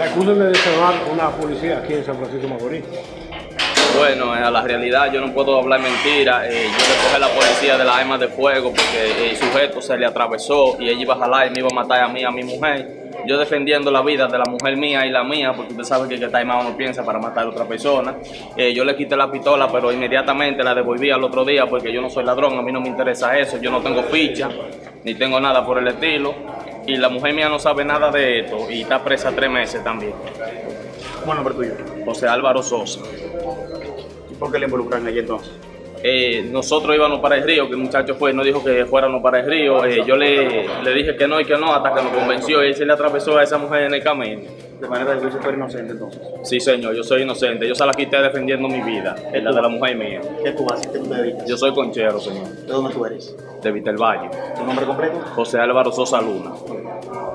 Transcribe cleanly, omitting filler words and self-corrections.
Me acusan de desarmar una policía aquí en San Francisco de Macorís. Bueno, a la realidad yo no puedo hablar mentira. Yo le cogí a la policía de las armas de fuego porque el sujeto se le atravesó y ella iba a jalar y me iba a matar a mí, a mi mujer. Yo defendiendo la vida de la mujer mía y la mía, porque usted sabe que el que está armado no piensa para matar a otra persona. Yo le quité la pistola, pero inmediatamente la devolví al otro día porque yo no soy ladrón, a mí no me interesa eso, yo no tengo ficha, ni tengo nada por el estilo. Y la mujer mía no sabe nada de esto y está presa 3 meses también. ¿Cómo es el nombre tuyo? José Álvaro Sosa. ¿Y por qué le involucran allí entonces? Nosotros íbamos para el río, que el muchacho fue, nos dijo que fuéramos para el río. Yo le dije que no y que no, hasta que nos convenció y él se le atravesó a esa mujer en el camino. De manera que tú eres inocente entonces. Sí, señor, yo soy inocente. Yo se la quité defendiendo mi vida, la de la mujer mía. ¿Qué tú haces? ¿Qué tú te dedicas? Yo soy conchero, señor, ¿De dónde tú eres? de Vitelvalle. ¿Tu nombre completo? José Álvaro Sosa Luna.